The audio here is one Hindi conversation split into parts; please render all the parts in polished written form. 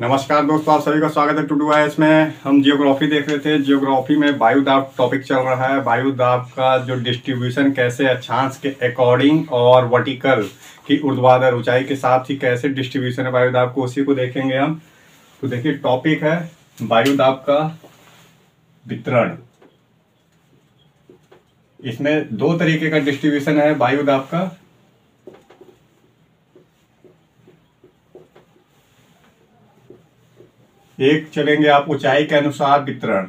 नमस्कार दोस्तों, आप सभी का स्वागत है टुडू आईएएस में। हम जियोग्राफी देख रहे थे। जियोग्राफी में वायु दाब टॉपिक चल रहा है। वायु दाब का जो डिस्ट्रीब्यूशन कैसे अक्षांश के अकॉर्डिंग और वर्टिकल की ऊर्ध्वाधर ऊंचाई के साथ ही कैसे डिस्ट्रीब्यूशन है वायु दाब को, उसी को देखेंगे हम। तो देखिए, टॉपिक है वायु दाब का वितरण। इसमें दो तरीके का डिस्ट्रीब्यूशन है वायु दाब का। एक चलेंगे आप ऊंचाई के अनुसार वितरण,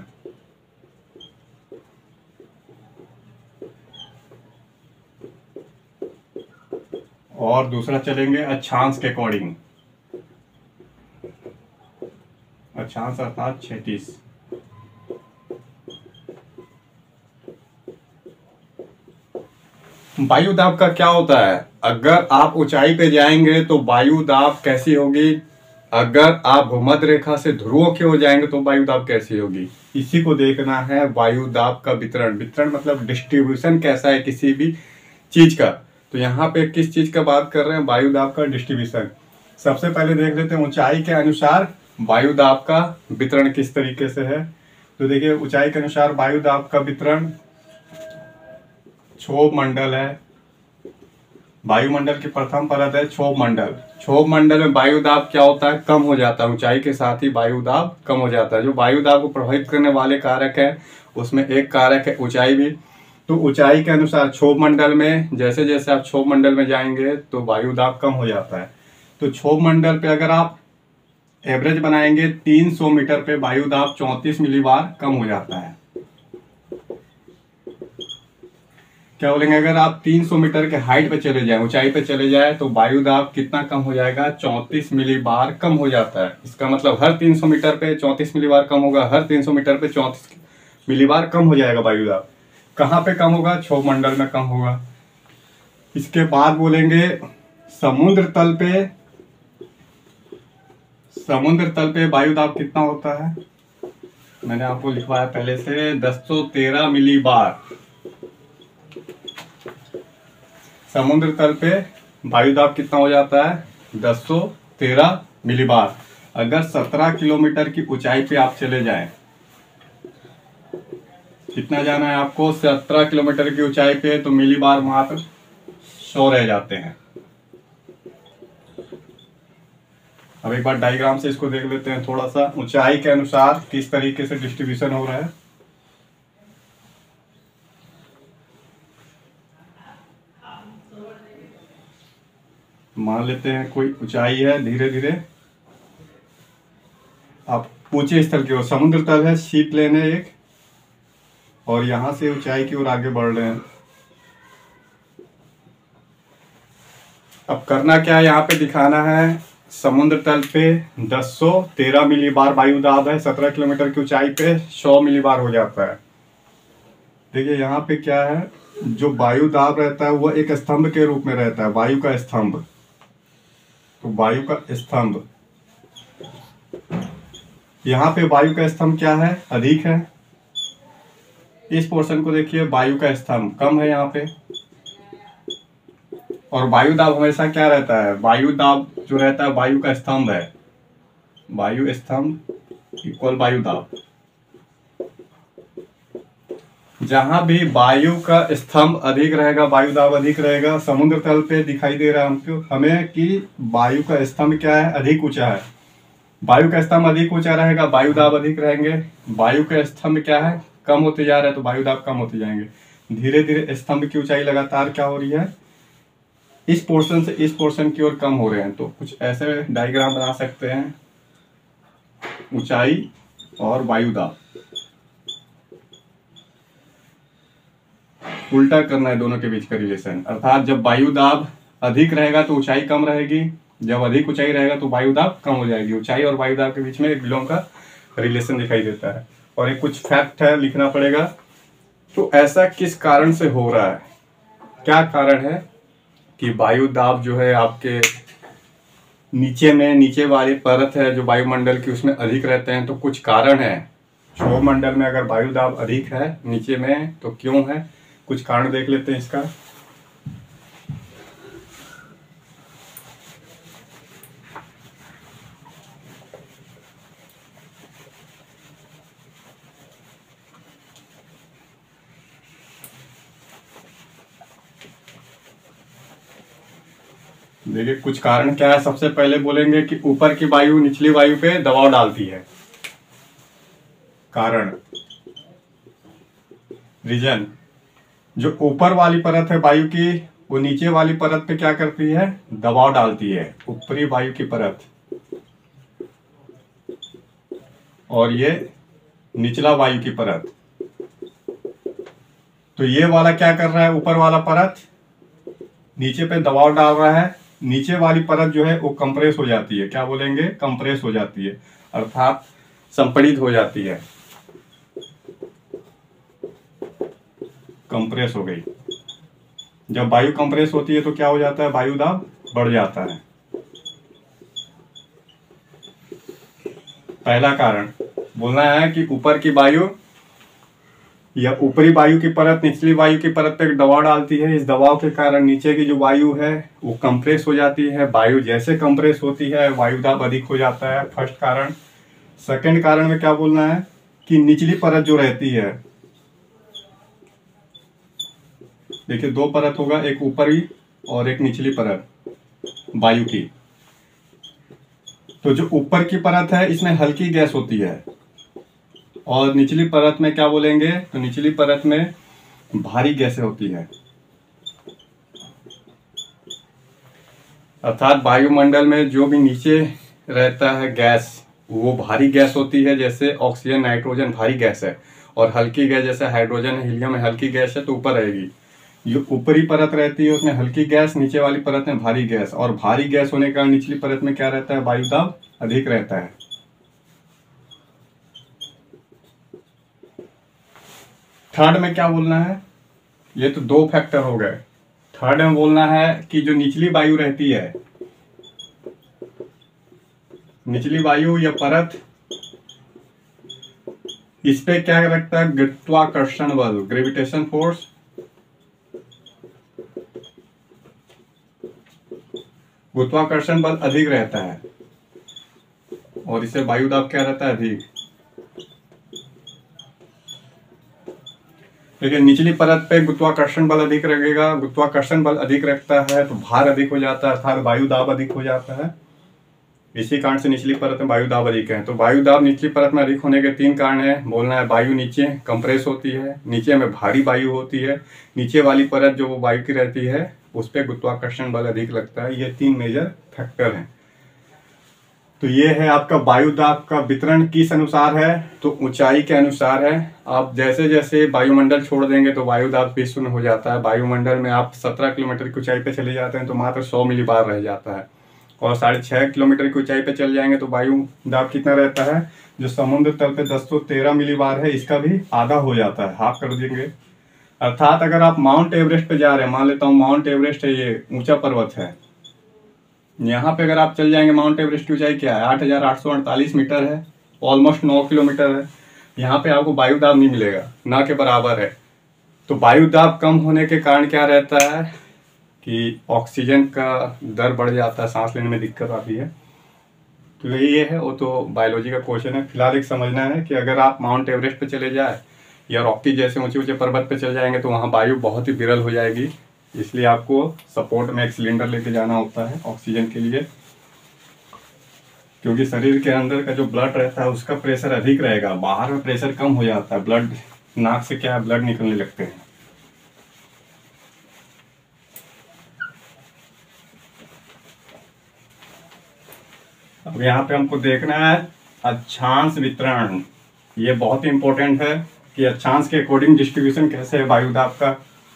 और दूसरा चलेंगे अक्षांश के अकॉर्डिंग। अक्षांश अर्थात क्षैतिज। वायु दाब का क्या होता है? अगर आप ऊंचाई पे जाएंगे तो वायु दाब कैसी होगी, अगर आप भूमध्य रेखा से ध्रुवों की ओर जाएंगे तो वायु दाब कैसी होगी, इसी को देखना है। वायु दाब का वितरण, वितरण मतलब डिस्ट्रीब्यूशन कैसा है किसी भी चीज का। तो यहाँ पे किस चीज का बात कर रहे हैं? वायु दाब का डिस्ट्रीब्यूशन। सबसे पहले देख लेते हैं ऊंचाई के अनुसार वायु दाब का वितरण किस तरीके से है। तो देखिए, ऊंचाई के अनुसार वायु दाब का वितरण क्षोभ मंडल है। वायुमंडल की प्रथम परत है क्षोभ मंडल। क्षोभ मंडल में वायु दाब क्या होता है? कम हो जाता है। ऊंचाई के साथ ही वायु दाब कम हो जाता है। जो वायु दाब को प्रभावित करने वाले कारक है उसमें एक कारक है ऊंचाई भी। तो ऊंचाई के अनुसार क्षोभ मंडल में जैसे जैसे आप क्षोभ मंडल में जाएंगे तो वायु दाब कम हो जाता है। तो क्षोभ मंडल पे अगर आप एवरेज बनाएंगे 300 मीटर पे वायु दाब 34 मिलीबार कम हो जाता है। क्या बोलेंगे? अगर आप 300 मीटर के हाइट पे चले जाए, ऊंचाई पे चले जाए, तो वायु दाब कितना कम हो जाएगा? 34 मिलीबार कम हो जाता है। इसका मतलब हर 300 मीटर पे 34 मिलीबार कम होगा, हर 300 मीटर पे 34 मिलीबार कम हो जाएगा वायु दाब। कहाँ पे कम होगा? क्षोभ मंडल में कम होगा। इसके बाद बोलेंगे समुद्र तल पे। समुद्र तल पे वायु दाब कितना होता है? मैंने आपको लिखवाया पहले से 1013 मिलीबार। समुद्र तल पे वायु दाब कितना हो जाता है? 1013 मिलीबार। अगर 17 किलोमीटर की ऊंचाई पे आप चले जाएं, कितना जाना है आपको? 17 किलोमीटर की ऊंचाई पे, तो मिलीबार मात्र 100 रह जाते हैं। अब एक बार डायग्राम से इसको देख लेते हैं थोड़ा सा, ऊंचाई के अनुसार किस तरीके से डिस्ट्रीब्यूशन हो रहा है। मान लेते हैं कोई ऊंचाई है, धीरे धीरे आप ऊंचे स्थल की ओर, समुद्र तल है, सी प्लेन है एक, और यहां से ऊंचाई की ओर आगे बढ़ रहे हैं। अब करना क्या है? यहाँ पे दिखाना है समुद्र तल पे 1013 मिलीबार वायु दाब है, 17 किलोमीटर की ऊंचाई पे 100 मिलीबार हो जाता है। देखिए यहाँ पे क्या है, जो वायु दाब रहता है वह एक स्तंभ के रूप में रहता है, वायु का स्तंभ। तो वायु का स्तंभ, यहाँ पे वायु का स्तंभ क्या है? अधिक है। इस पोर्शन को देखिए, वायु का स्तंभ कम है यहाँ पे। और वायु दाब हमेशा क्या रहता है? वायु दाब जो रहता है वायु का स्तंभ है। वायु स्तंभ इक्वल वायु दाब। जहां भी वायु का स्तंभ अधिक रहेगा वायु दाब अधिक रहेगा। समुद्र तल पे दिखाई दे रहा है हमको हमें कि वायु का स्तंभ क्या है? अधिक ऊंचा है। वायु का स्तंभ अधिक ऊंचा रहेगा, वायु दाब अधिक रहेंगे। वायु का स्तंभ क्या है? कम होते जा रहा है, तो वायु दाब कम होते जाएंगे। धीरे धीरे स्तंभ की ऊंचाई लगातार क्या हो रही है? इस पोर्शन से इस पोर्शन की ओर कम हो रहे हैं। तो कुछ ऐसे डायग्राम बना सकते हैं, ऊंचाई और वायु दाब। उल्टा करना है दोनों के बीच का रिलेशन, अर्थात जब वायु दाब अधिक रहेगा तो ऊंचाई कम रहेगी, जब अधिक ऊंचाई रहेगा तो वायु दाब कम हो जाएगी। ऊंचाई और वायु दाब के बीच में एक बिलोंग का रिलेशन दिखाई देता है। और एक कुछ फैक्ट है, लिखना पड़ेगा। तो ऐसा किस कारण से हो रहा है? क्या कारण है कि वायु दाब जो है आपके नीचे में, नीचे वाली परत है जो वायुमंडल की, उसमें अधिक रहते हैं? तो कुछ कारण है। क्षोभ मंडल में अगर वायु दाब अधिक है नीचे में, तो क्यों है? कुछ कारण देख लेते हैं इसका। देखिए कुछ कारण क्या है। सबसे पहले बोलेंगे कि ऊपर की वायु निचली वायु पे दबाव डालती है। कारण, रीजन, जो ऊपर वाली परत है वायु की वो नीचे वाली परत पे क्या करती है, दबाव डालती है, ऊपरी वायु की परत, और ये निचला वायु की परत। तो ये वाला क्या कर रहा है, ऊपर वाला परत नीचे पे दबाव डाल रहा है, नीचे वाली परत जो है वो कंप्रेस हो जाती है। क्या बोलेंगे, कंप्रेस हो जाती है, अर्थात संपीड़ित हो जाती है, कंप्रेस हो गई। जब वायु कंप्रेस होती है तो क्या हो जाता है, वायु दाब बढ़ जाता है। पहला कारण बोलना है कि ऊपर की वायु या ऊपरी वायु की परत निचली वायु की परत पे दबाव डालती है। इस दबाव के कारण नीचे की जो वायु है वो कंप्रेस हो जाती है। वायु जैसे कंप्रेस होती है वायु दाब अधिक हो जाता है, फर्स्ट कारण। सेकंड कारण में क्या बोलना है कि निचली परत जो रहती है, देखिए दो परत होगा, एक ऊपरी और एक निचली परत वायु की। तो जो ऊपर की परत है इसमें हल्की गैस होती है, और निचली परत में क्या बोलेंगे, तो निचली परत में भारी गैसें होती है। अर्थात वायुमंडल में जो भी नीचे रहता है गैस वो भारी गैस होती है, जैसे ऑक्सीजन नाइट्रोजन भारी गैस है, और हल्की गैस जैसे हाइड्रोजन हीलियम है हल्की गैस है तो ऊपर रहेगी। जो ऊपरी परत रहती है उसमें हल्की गैस, नीचे वाली परत में भारी गैस, और भारी गैस होने के कारण निचली परत में क्या रहता है, वायु दाब अधिक रहता है। थर्ड में क्या बोलना है, ये तो दो फैक्टर हो गए। थर्ड में बोलना है कि जो निचली वायु रहती है, निचली वायु या परत, इस पे क्या रखता है, गुरुत्वाकर्षण बल, ग्रेविटेशन फोर्स। गुरुत्वाकर्षण बल अधिक रहता है और इससे वायु दाब क्या रहता है, अधिक। लेकिन निचली परत पे गुरुत्वाकर्षण बल अधिक रहेगा, गुरुत्वाकर्षण बल अधिक रखता है तो भार अधिक हो जाता है, अर्थात वायु दाब अधिक हो जाता है। इसी कारण से निचली परत में वायु दाब अधिक है। तो वायु दाब निचली परत में अधिक होने के तीन कारण है। बोलना है वायु नीचे कंप्रेस होती है, नीचे में भारी वायु होती है, नीचे वाली परत जो वायु की रहती है उस पर गुरुत्वाकर्षण बल अधिक लगता है। ये तीन मेजर फैक्टर हैं। तो ये है आपका वायु दाब का वितरण किस अनुसार है, तो ऊंचाई के अनुसार है। आप जैसे जैसे वायुमंडल छोड़ देंगे तो वायु दाब भी शून्य हो जाता है। वायुमंडल में आप 17 किलोमीटर की ऊंचाई पे चले जाते हैं तो मात्र 100 मिलीबार रह जाता है, और 6.5 किलोमीटर की ऊंचाई पे चल जाएंगे तो वायु दाब कितना रहता है, जो समुद्र तल पे 1013 मिलीबार है इसका भी आधा हो जाता है, हाफ कर देंगे। अर्थात अगर आप माउंट एवरेस्ट पे जा रहे हैं, मान लेता हूँ माउंट एवरेस्ट है, ये ऊंचा पर्वत है, यहाँ पे अगर आप चल जाएंगे, माउंट एवरेस्ट की ऊंचाई क्या है, 8,848 मीटर है, ऑलमोस्ट 9 किलोमीटर है। यहाँ पे आपको वायु दाब नहीं मिलेगा, ना के बराबर है। तो वायु दाब कम होने के कारण क्या रहता है कि ऑक्सीजन का दर बढ़ जाता है, सांस लेने में दिक्कत आती है। तो यही है, वो तो बायोलॉजी का क्वेश्चन है। फिलहाल एक समझना है कि अगर आप माउंट एवरेस्ट पे चले जाए या रॉकी जैसे ऊंचे ऊंचे पर्वत पे चले जाएंगे तो वहाँ वायु बहुत ही विरल हो जाएगी, इसलिए आपको सपोर्ट में एक सिलेंडर लेके जाना होता है ऑक्सीजन के लिए, क्योंकि शरीर के अंदर का जो ब्लड रहता है उसका प्रेशर अधिक रहेगा, बाहर में प्रेशर कम हो जाता है। ब्लड, नाक से क्या है, ब्लड निकलने लगते हैं। अब यहाँ पे हमको देखना है अक्षांश वितरण। ये बहुत ही इंपॉर्टेंट है कि अक्षांश के अकॉर्डिंग डिस्ट्रीब्यूशन कैसे है वायु दाब का।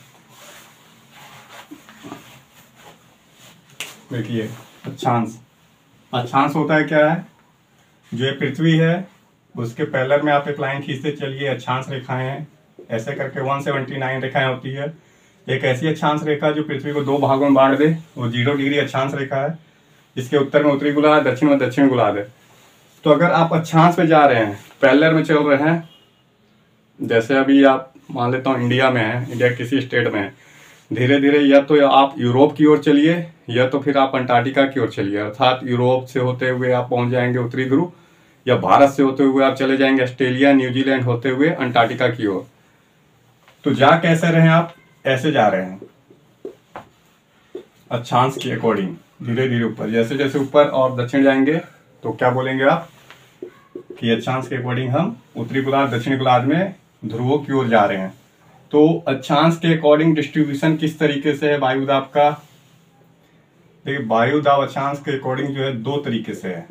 देखिए अक्षांश, अक्षांश होता है क्या है, जो ये पृथ्वी है उसके पैरेलल में आप एक लाइन खींचते चलिए, अक्षांश रेखाएं हैं, ऐसे करके 179 रेखाएं होती है। एक ऐसी अक्षांश रेखा जो पृथ्वी को दो भागों में बांट दे, वो 0 डिग्री अक्षांश रेखा है। इसके उत्तर में उत्तरी गोलार्ध, दक्षिण में दक्षिण गोलार्ध है। तो अगर आप अक्षांश पे जा रहे हैं, पैरेलल में चल रहे हैं, जैसे अभी आप मान लेता हूँ इंडिया में है, इंडिया किसी स्टेट में है, धीरे धीरे या तो आप यूरोप की ओर चलिए या तो फिर आप अंटार्कटिका की ओर चलिए। अर्थात यूरोप से होते हुए आप पहुंच जाएंगे उत्तरी ध्रुव, या भारत से होते हुए आप चले जाएंगे ऑस्ट्रेलिया न्यूजीलैंड होते हुए अंटार्कटिका की ओर। तो जा कैसे रहे हैं आप, ऐसे जा रहे हैं अक्षांश के अकॉर्डिंग। धीरे धीरे ऊपर, जैसे जैसे ऊपर और दक्षिण जाएंगे तो क्या बोलेंगे आप कि अक्षांश के अकॉर्डिंग हम उत्तरी गोलार्ध दक्षिणी गोलार्ध में ध्रुवों की ओर जा रहे हैं। तो अक्षांश के अकॉर्डिंग डिस्ट्रीब्यूशन किस तरीके से है वायुदाब का? देखिए वायुदाब अक्षांश के अकॉर्डिंग जो है दो तरीके से है,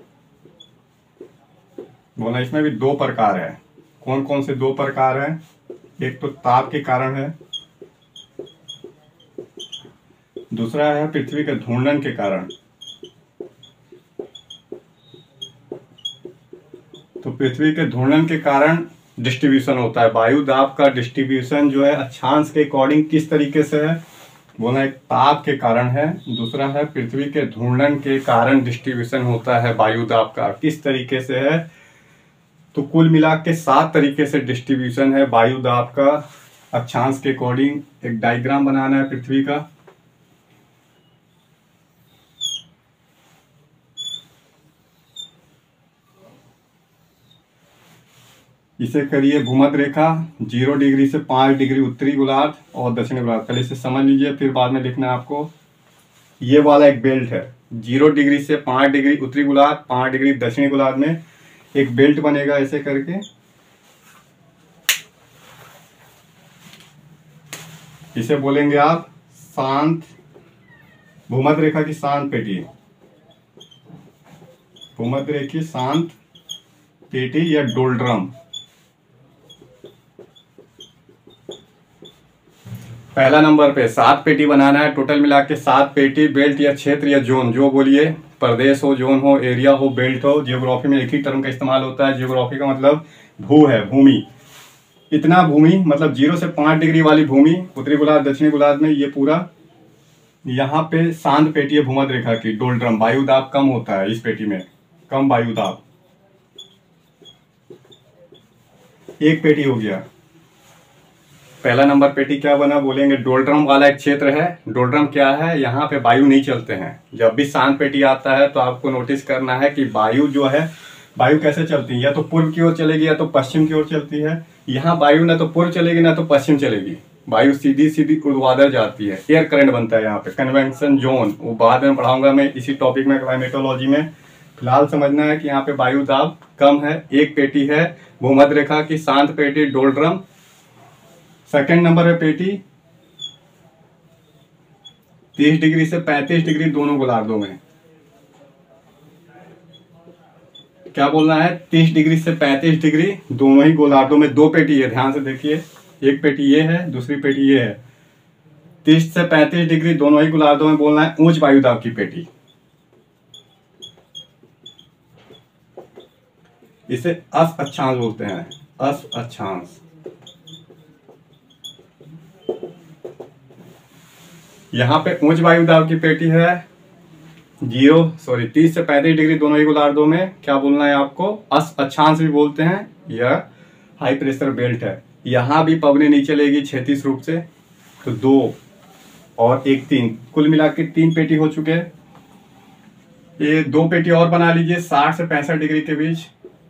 बोला इसमें भी दो प्रकार है। कौन कौन से दो प्रकार है? एक तो ताप के कारण है, दूसरा है पृथ्वी के घूर्णन के कारण। तो पृथ्वी के घूर्णन के कारण डिस्ट्रीब्यूशन होता है। वायुदाब का डिस्ट्रीब्यूशन जो है अक्षांश के अकॉर्डिंग किस तरीके से है? बोला एक ताप के कारण है, दूसरा है पृथ्वी के घूर्णन के कारण डिस्ट्रीब्यूशन होता है वायुदाब का। किस तरीके से है? तो कुल मिला के 7 तरीके से डिस्ट्रीब्यूशन है वायुदाब का अक्षांश के अकॉर्डिंग। एक डायग्राम बनाना है पृथ्वी का। इसे करिए भूमध्य रेखा 0 डिग्री से 5 डिग्री उत्तरी गोलार्ध और दक्षिणी गोलार्ध। पहले इसे समझ लीजिए, फिर बाद में लिखना है आपको। ये वाला एक बेल्ट है, 0 डिग्री से 5 डिग्री उत्तरी गोलार्ध, 5 डिग्री दक्षिणी गोलार्ध में एक बेल्ट बनेगा ऐसे करके। इसे बोलेंगे आप शांत भूमध्य रेखा की शांत पेटी, भूमध्य रेखा की शांत पेटी या डोल्ड्रम। पहला नंबर पे 7 पेटी बनाना है, टोटल मिला के 7 पेटी। बेल्ट या क्षेत्र या जोन, जो बोलिए, प्रदेश हो, जोन हो, एरिया हो, बेल्ट हो। जियोग्राफी में एक ही टर्म का इस्तेमाल होता है। जियोग्राफी का मतलब भू है, भूमि। इतना भूमि मतलब 0 से 5 डिग्री वाली भूमि उत्तरी गोलार्ध दक्षिणी गोलार्ध में, ये पूरा यहाँ पे शांत पेटी है भूमध्य रेखा की, डोल्ड्रम। वायुदाब कम होता है इस पेटी में, कम वायुदाब। एक पेटी हो गया। पहला नंबर पेटी क्या बना? बोलेंगे डोल्ड्रम वाला एक क्षेत्र है। डोल्ड्रम क्या है? यहाँ पे वायु नहीं चलते हैं। जब भी शांत पेटी आता है तो आपको नोटिस करना है कि वायु जो है, वायु कैसे चलती है? या तो पूर्व की ओर चलेगी या तो पश्चिम की ओर चलती है। यहाँ वायु ना तो पूर्व चलेगी ना तो पश्चिम चलेगी, वायु सीधी सीधी ऊर्ध्वाधर जाती है। एयर करंट बनता है यहाँ पे, कन्वेक्शन जोन, वो बाद में पढ़ाऊंगा मैं इसी टॉपिक में, क्लाइमेटोलॉजी में। फिलहाल समझना है कि यहाँ पे वायु दाब कम है। एक पेटी है भूमध्य रेखा की शांत पेटी डोल्ड्रम। सेकंड नंबर है पेटी 30 डिग्री से 35 डिग्री दोनों गोलार्धों में। क्या बोलना है? 30 डिग्री से 35 डिग्री दोनों ही गोलार्धों में दो पेटी है। ध्यान से देखिए, एक पेटी ये है, दूसरी पेटी ये है। 30 से 35 डिग्री दोनों ही गोलार्धों में बोलना है उच्च वायुदाब की पेटी। इसे अस अक्षांश बोलते हैं, अस अक्षांश। यहाँ पे उच्च वायुदाब की पेटी है 30 से 35 डिग्री दोनों ही गोलार्धों में। क्या बोलना है आपको? अस अक्षांश भी बोलते हैं। यह हाई प्रेशर बेल्ट है। यहाँ भी पवनी नहीं चलेगी क्षैतिज रूप से। तो 2 और 1 3, कुल मिला के 3 पेटी हो चुके हैं। ये 2 पेटी और बना लीजिए 60 से 65 डिग्री के बीच।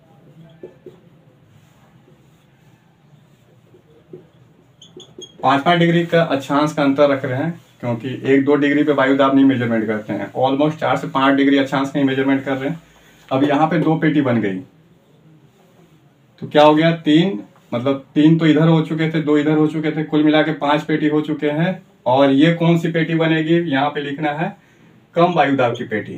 पाँच डिग्री का अक्षांश का अंतर रख रहे हैं, क्योंकि 1-2 डिग्री पे वायुदाब नहीं मेजरमेंट करते हैं। ऑलमोस्ट 4 से 5 डिग्री अक्षांश का ही मेजरमेंट कर रहे हैं। अब यहाँ पे 2 पेटी बन गई, तो क्या हो गया? 3, मतलब 3 तो इधर हो चुके थे, 2 इधर हो चुके थे, कुल मिला के 5 पेटी हो चुके हैं। और ये कौन सी पेटी बनेगी? यहाँ पे लिखना है कम वायुदाब की पेटी।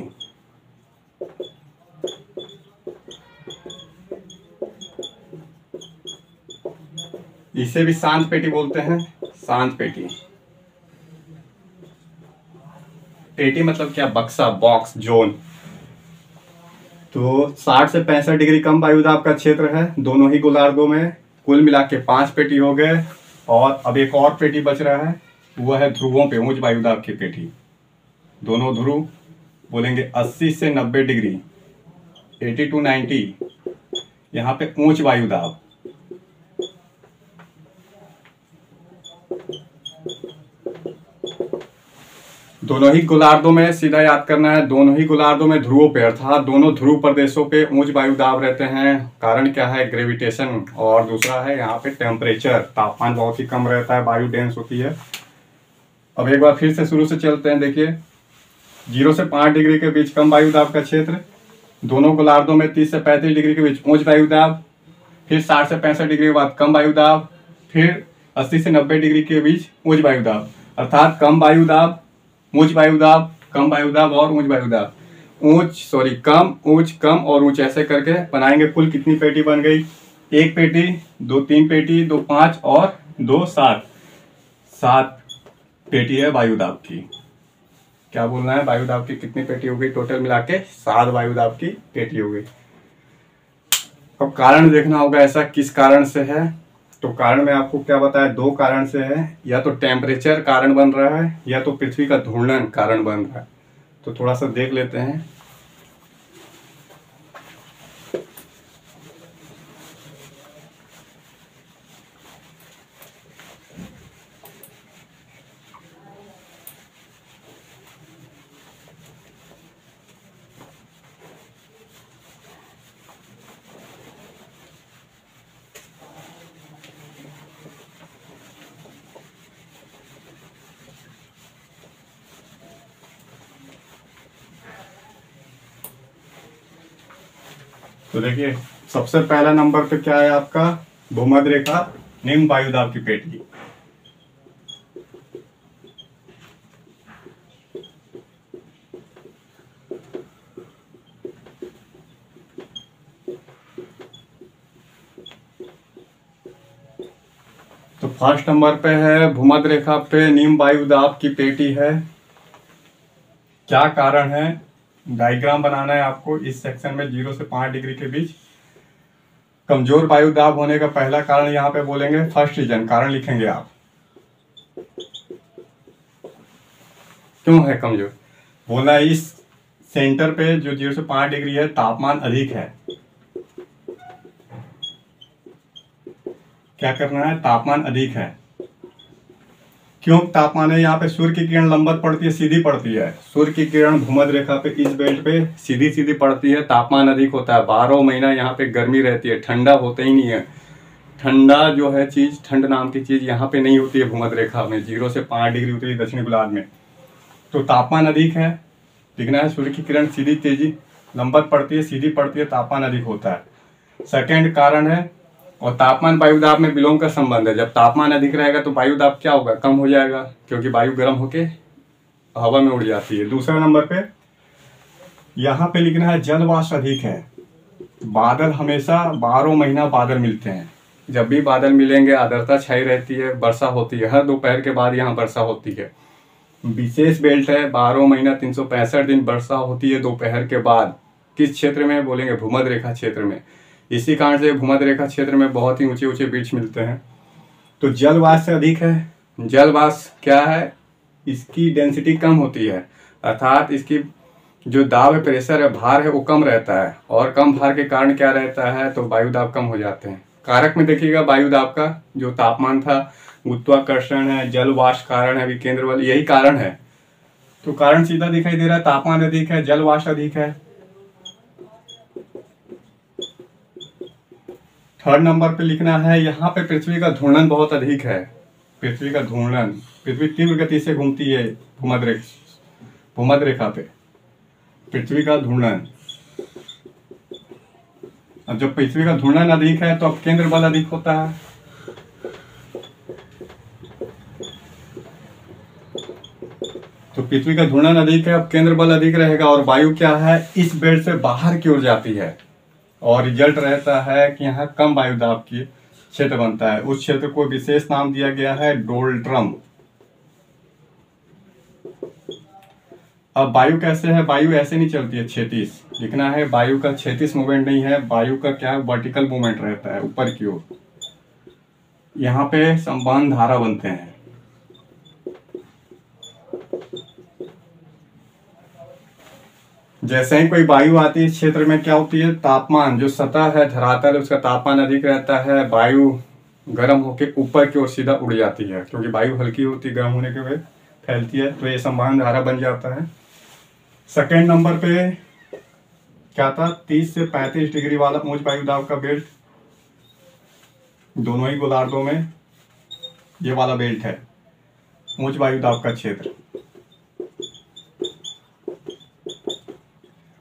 इसे भी शांत पेटी बोलते हैं, शांत पेटी। पेटी मतलब क्या? बक्सा, बॉक्स, जोन। तो 60 से 65 डिग्री कम वायुदाब का क्षेत्र है दोनों ही गोलार्धों में। कुल मिला के 5 पेटी हो गए। और अब एक और पेटी बच रहा है, वह है ध्रुवों पे उच्च वायुदाब की पेटी। दोनों ध्रुव बोलेंगे 80 से 90 डिग्री, 80 to 90, यहाँ पे उच्च वायुदाब। दोनों ही गोलार्धों में, सीधा याद करना है, दोनों ही गोलार्धों में ध्रुवों पे, अर्थात दोनों ध्रुव प्रदेशों पे उच्च वायुदाब रहते हैं। कारण क्या है? ग्रेविटेशन। और दूसरा है यहाँ पे टेम्परेचर, तापमान बहुत ही कम रहता है, वायु डेंस होती है। अब एक बार फिर से शुरू से चलते हैं। देखिए 0 से 5 डिग्री के बीच कम वायु दाब का क्षेत्र, दोनों गोलार्धों में 30 से 35 डिग्री के बीच उच्च वायु दाब, फिर 60 से 65 डिग्री के बाद कम वायु दाब, फिर 80 से 90 डिग्री के बीच उच्च वायु दाब। अर्थात कम वायु दाब, उच्च वायु दाब, कम वायु दाब और उच्च वायु दाब, कम उच्च कम और उच्च, ऐसे करके बनाएंगे। कुल कितनी पेटी बन गई? 1 पेटी, 2 3 पेटी, 2 5 और 2 7, 7 पेटी है वायु दाब की। क्या बोलना है? वायु दाब की कितनी पेटी हो गई? टोटल मिला के 7 वायु दाब की पेटी हो गई। अब कारण देखना होगा ऐसा किस कारण से है। तो कारण में आपको क्या बताया? 2 कारण से है, या तो टेम्परेचर कारण बन रहा है या तो पृथ्वी का घूर्णन कारण बन रहा है। तो थोड़ा सा देख लेते हैं। तो देखिए सबसे पहला नंबर पे क्या है आपका? भूमध्य रेखा निम्न वायु दाब की पेटी। तो फर्स्ट नंबर पे है भूमध्य रेखा पे निम्न वायु दाब की पेटी है। क्या कारण है? डायग्राम बनाना है आपको इस सेक्शन में। 0 से 5 डिग्री के बीच कमजोर वायु दाब होने का पहला कारण यहाँ पे बोलेंगे, फर्स्ट रीजन, कारण लिखेंगे आप। क्यों है कमजोर? बोलना है इस सेंटर पे जो 0 से 5 डिग्री है तापमान अधिक है। क्या करना है? तापमान अधिक है। क्यों तापमान है? यहाँ पे सूर्य की किरण लंबवत पड़ती है, सीधी पड़ती है। सूर्य की किरण भूमध्य रेखा पे इस बेल्ट पे सीधी सीधी पड़ती है, तापमान अधिक होता है। 12 महीना यहाँ पे गर्मी रहती है, ठंडा होता ही नहीं है। ठंडा जो है चीज, ठंड नाम की चीज यहाँ पे नहीं होती है भूमध्य रेखा में। 0 से 5 डिग्री होती है दक्षिणी गोलार्ध में। तो तापमान अधिक है, दिखना है। सूर्य की किरण सीधी तेजी लंबवत पड़ती है, सीधी पड़ती है, तापमान अधिक होता है। सेकेंड कारण है, और तापमान वायु दाब में विलोम का संबंध है। जब तापमान अधिक रहेगा तो वायु दाब क्या होगा? कम हो जाएगा, क्योंकि वायु गर्म होके हवा में उड़ जाती है। दूसरा नंबर पे यहाँ पे लिखना है जल वाष्प अधिक है। बादल हमेशा 12 महीना बादल मिलते हैं। जब भी बादल मिलेंगे आर्द्रता छाई रहती है, वर्षा होती है। हर दोपहर के बाद यहाँ वर्षा होती है। विशेष बेल्ट है, 12 महीना 365 दिन वर्षा होती है दोपहर के बाद। किस क्षेत्र में? बोलेंगे भूमध्य रेखा क्षेत्र में। इसी कारण से भूमध्य रेखा क्षेत्र में बहुत ही ऊंचे ऊंचे वृक्ष मिलते हैं। तो जल वाष्प से अधिक है। जल वाष्प क्या है? इसकी डेंसिटी कम होती है, अर्थात इसकी जो दाब है, प्रेशर है, भार है, वो कम रहता है। और कम भार के कारण क्या रहता है? तो वायु दाब कम हो जाते हैं। कारक में देखिएगा वायु दाब का जो तापमान था, गुरुत्वाकर्षण है, जल वाष्प कारण है, विकेंद्र बल, यही कारण है। तो कारण सीधा दिखाई दे रहा है, तापमान अधिक है, जल वाष्प अधिक है। थर्ड नंबर पे लिखना है, यहाँ पे पृथ्वी का घूर्णन बहुत अधिक है। पृथ्वी का घूर्णन, पृथ्वी तीव्र गति से घूमती है भूमध्य रेखा पे। पृथ्वी का घूर्णन, अब जब पृथ्वी का घूर्णन अधिक है तो अब केंद्र बल अधिक होता है। तो पृथ्वी का घूर्णन अधिक है, अब केंद्र बल अधिक रहेगा। और वायु क्या है? इस बेल्ट से बाहर की ओर जाती है, और रिजल्ट रहता है कि यहाँ कम वायु दाब की क्षेत्र बनता है। उस क्षेत्र को विशेष नाम दिया गया है डोल्ट्रम। अब वायु कैसे है? वायु ऐसे नहीं चलती है क्षैतिज, लिखना है वायु का क्षैतिज मूवमेंट नहीं है। वायु का क्या है? वर्टिकल मूवमेंट रहता है, ऊपर की ओर। यहाँ पे संवहन धारा बनते हैं। जैसे ही कोई वायु आती है इस क्षेत्र में, क्या होती है? तापमान, जो सतह है, धरातल, उसका तापमान अधिक रहता है। वायु गर्म होकर ऊपर की ओर सीधा उड़ जाती है, क्योंकि वायु हल्की होती है, गर्म होने के बाद फैलती है, तो ये संवहन धारा बन जाता है। सेकेंड नंबर पे क्या था? 30 से 35 डिग्री वाला उच्च वायु दाब का बेल्ट, दोनों ही गोलार्धों में ये वाला बेल्ट है, उच्च वायु दाब का क्षेत्र।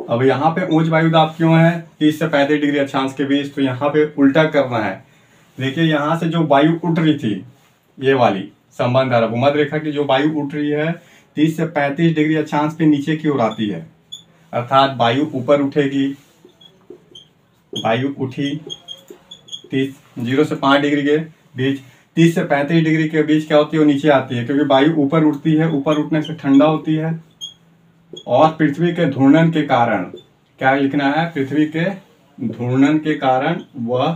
अब यहाँ पे उच्च वायु दाब क्यों है 30 से 35 डिग्री अक्षांश के बीच, तो यहाँ पे उल्टा करना है। देखिए यहाँ से जो वायु उठ रही थी, ये वाली संबंध धारा भूमध्य रेखा की जो वायु उठ रही है 30 से 35 डिग्री अक्षांश पे नीचे की ओर आती है, अर्थात वायु ऊपर उठेगी। वायु उठी 0 से 5 डिग्री के बीच, 30 से 35 डिग्री के बीच क्या होती है, वो नीचे आती है, क्योंकि वायु ऊपर उठती है, ऊपर उठने से ठंडा होती है। और पृथ्वी के घूर्णन के कारण, क्या लिखना है, पृथ्वी के घूर्णन के कारण वह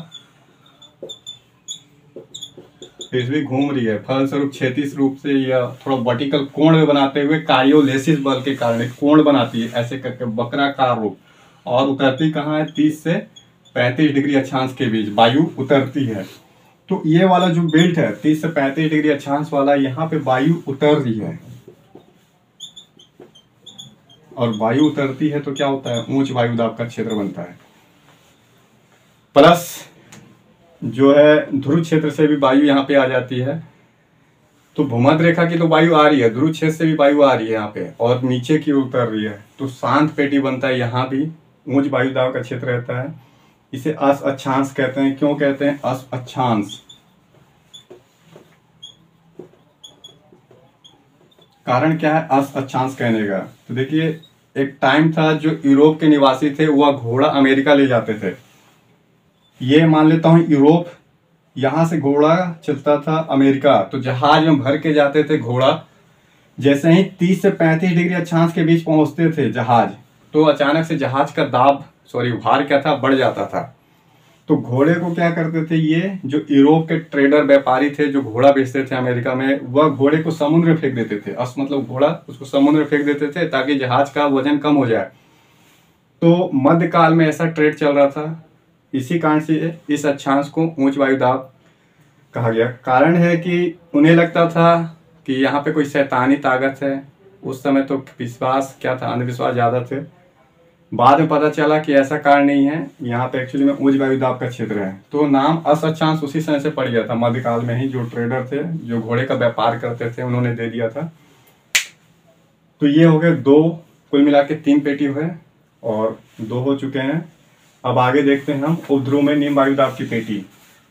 पृथ्वी घूम रही है, फलस्वरूप क्षैतिज रूप से या थोड़ा वर्टिकल कोण में बनाते हुए कार्योलेसिस बल के कारण एक कोण बनाती है, ऐसे करके वक्राकार रूप, और उतरती कहाँ है 30 से 35 डिग्री अक्षांश के बीच वायु उतरती है। तो ये वाला जो बेल्ट है 30 से 35 डिग्री अक्षांश वाला, यहाँ पे वायु उतर रही है, और वायु उतरती है तो क्या होता है, उच्च वायु दाब का क्षेत्र बनता है। प्लस जो है ध्रुव क्षेत्र से भी वायु यहाँ पे आ जाती है। तो भूमध्य रेखा की तो वायु आ रही है, ध्रुव क्षेत्र से भी वायु आ रही है यहाँ पे, और नीचे की ओर उतर रही है, तो शांत पेटी बनता है। यहाँ भी उच्च वायु दाब का क्षेत्र रहता है। इसे अस अक्षांश कहते हैं। क्यों कहते हैं अस अक्षांश? कारण क्या है अस अक्षांश कहने का? तो देखिए एक टाइम था जो यूरोप के निवासी थे वह घोड़ा अमेरिका ले जाते थे। ये मान लेता हूं यूरोप, यहां से घोड़ा चलता था अमेरिका, तो जहाज में भर के जाते थे घोड़ा। जैसे ही 30 से 35 डिग्री अक्षांश के बीच पहुंचते थे जहाज, तो अचानक से जहाज का भार क्या था, बढ़ जाता था। तो घोड़े को क्या करते थे, ये जो यूरोप के ट्रेडर व्यापारी थे जो घोड़ा बेचते थे अमेरिका में, वह घोड़े को समुद्र में फेंक देते थे। अस मतलब घोड़ा, उसको समुद्र में फेंक देते थे ताकि जहाज का वजन कम हो जाए। तो मध्यकाल में ऐसा ट्रेड चल रहा था, इसी कारण से इस अक्षांश को उच्च वायु दाब कहा गया। कारण है कि उन्हें लगता था कि यहाँ पे कोई शैतानी ताकत है। उस समय तो विश्वास क्या था, अंधविश्वास ज़्यादा थे। बाद में पता चला कि ऐसा कारण नहीं है, यहाँ पे एक्चुअली में उच्च वायु दाब का क्षेत्र है। तो नाम अस अक्षांश उसी समय से पड़ गया था, मध्यकाल में ही जो ट्रेडर थे जो घोड़े का व्यापार करते थे उन्होंने दे दिया था। तो ये हो गए दो, कुल मिला के 3 पेटी हुए और 2 हो चुके हैं। अब आगे देखते हैं हम उपध्रुव में निम्न वायु दाब की पेटी।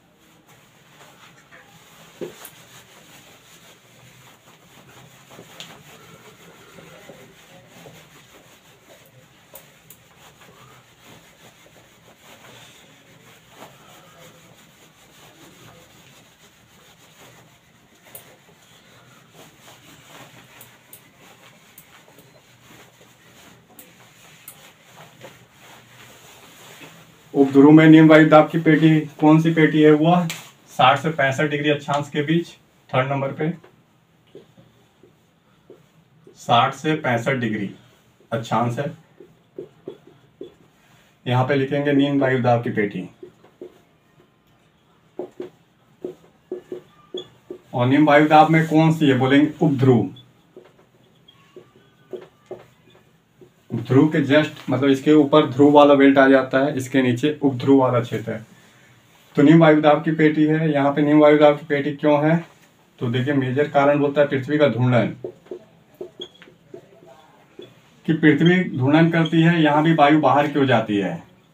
उपध्रुव में निम्न वायु दाब की पेटी कौन सी पेटी है? वह 60 से 65 डिग्री अक्षांश के बीच, 3rd नंबर पे 60 से 65 डिग्री अक्षांश है। यहाँ पे लिखेंगे निम्न वायु दाब की पेटी। और निम्न वायु दाब में कौन सी है? बोलेंगे उपध्रुव। ध्रुव के जस्ट मतलब इसके ऊपर ध्रुव वाला बेल्ट आ जाता है, इसके नीचे उपध्रुव वाला क्षेत्र है। तो निम्न वायु दाब की पेटी है। यहाँ पे निम्न वायु दाब की पेटी क्यों है? तो देखिए मेजर कारण होता है पृथ्वी का घूर्णन, कि पृथ्वी घूर्णन करती है, यहाँ भी वायु बाहर की ओर जाती है।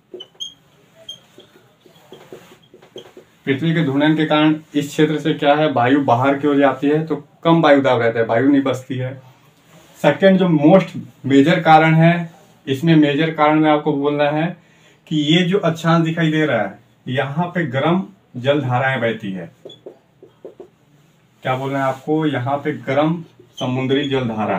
पृथ्वी के घूर्णन के कारण इस क्षेत्र से क्या है, वायु बाहर की ओर जाती है, तो कम वायु दाब रहता है, वायु नहीं बसती है। सेकेंड जो मोस्ट मेजर कारण है, इसमें मेजर कारण में आपको बोलना है कि ये जो अक्षांश दिखाई दे रहा है, यहाँ पे गर्म जल धाराएं बहती है। क्या बोलना है आपको? यहाँ पे गर्म समुद्री जल धारा।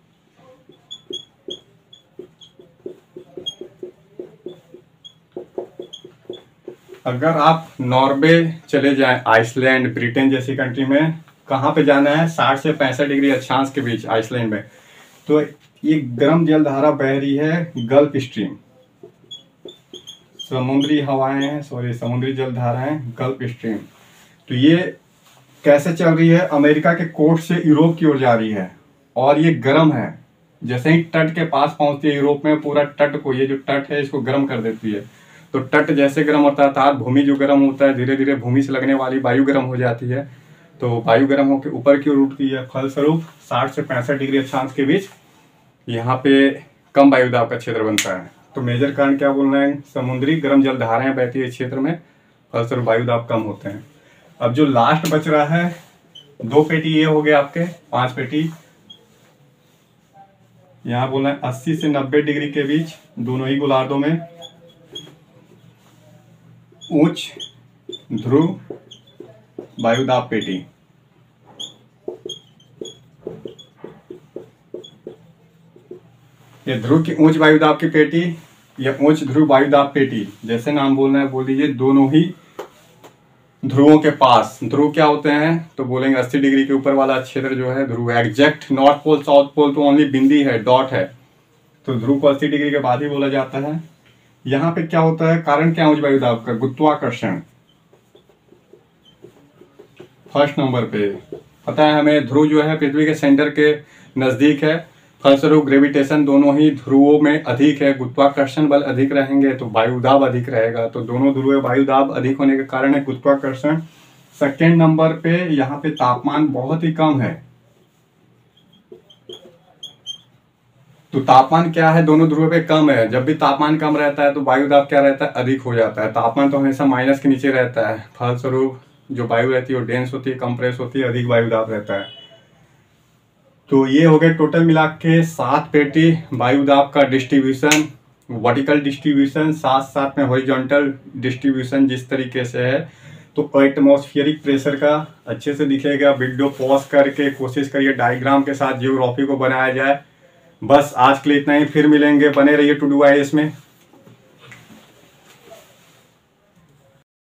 अगर आप नॉर्वे चले जाएं, आइसलैंड, ब्रिटेन जैसी कंट्री में, कहाँ पे जाना है? 60 से 65 डिग्री अक्षांश के बीच आइसलैंड में। तो ये गर्म जल धारा बह रही है, गल्फ स्ट्रीम। समुद्री हवाएं हैं, समुद्री जल धाराएं, गल्फ स्ट्रीम। तो ये कैसे चल रही है? अमेरिका के कोस्ट से यूरोप की ओर जा रही है, और ये गर्म है। जैसे ही तट के पास पहुंचती है यूरोप में, पूरा तट को, ये जो तट है इसको गर्म कर देती है। तो तट जैसे गर्म होता है, अर्थात भूमि जो गर्म होता है, धीरे धीरे भूमि से लगने वाली वायु गर्म हो जाती है। तो वायु गर्म होकर ऊपर की ओर उठती है, फलस्वरूप 60 से 65 डिग्री अक्षांश के बीच यहाँ पे कम वायु दाब का क्षेत्र बनता है। तो मेजर कारण क्या बोल रहे हैं, समुद्री गर्म जल धाराएं बहती है इस क्षेत्र में, फलस्वरूप वायु दाब कम होते हैं। अब जो लास्ट बच रहा है 2 पेटी ये हो गए आपके, 5 पेटी यहाँ बोला है 80 से 90 डिग्री के बीच दोनों ही गोलार्धों में उच्च ध्रुव वायुदाब पेटी। ये ध्रुव की उच्च वायुदाब की पेटी या उच्च ध्रुव वायुदाब पेटी, जैसे नाम बोलना है बोल दीजिए, दोनों ही ध्रुवों के पास। ध्रुव क्या होते हैं तो बोलेंगे 80 डिग्री के ऊपर वाला क्षेत्र जो है ध्रुव। Exact north pole south pole तो ओनली बिंदी है, डॉट है, तो ध्रुव को 80 डिग्री के बाद ही बोला जाता है। यहाँ पे क्या होता है, कारण क्या उच्च वायुदाब का, गुरुत्वाकर्षण। फर्स्ट नंबर पे पता है हमें, ध्रुव जो है पृथ्वी के सेंटर के नजदीक है, फलस्वरूप ग्रेविटेशन दोनों ही ध्रुवों में अधिक है, गुरुत्वाकर्षण बल अधिक रहेंगे तो वायुदाब अधिक रहेगा। तो दोनों ध्रुव वायुदाब अधिक होने के कारण है गुरुत्वाकर्षण। सेकेंड नंबर पे यहाँ पे तापमान बहुत ही कम है। तो तापमान क्या है, दोनों ध्रुव पे कम है। जब भी तापमान कम रहता है तो वायुदाब क्या रहता है, अधिक हो जाता है। तापमान तो हमेशा माइनस के नीचे रहता है, फलस्वरूप जो वायु रहती है वो डेंस होती है, कंप्रेस होती है, अधिक वायुदाब रहता है। तो ये हो गए टोटल मिला के 7 पेटी वायुदाब का डिस्ट्रीब्यूशन, वर्टिकल डिस्ट्रीब्यूशन, साथ साथ में हॉरिजॉन्टल डिस्ट्रीब्यूशन जिस तरीके से है। तो एटमॉस्फेरिक प्रेशर का अच्छे से दिखेगा। वीडियो पॉज करके कोशिश करिए डायग्राम के साथ जियोग्राफी को बनाया जाए। बस आज के लिए इतना ही, फिर मिलेंगे, बने रहिए टू डू आईएएस में।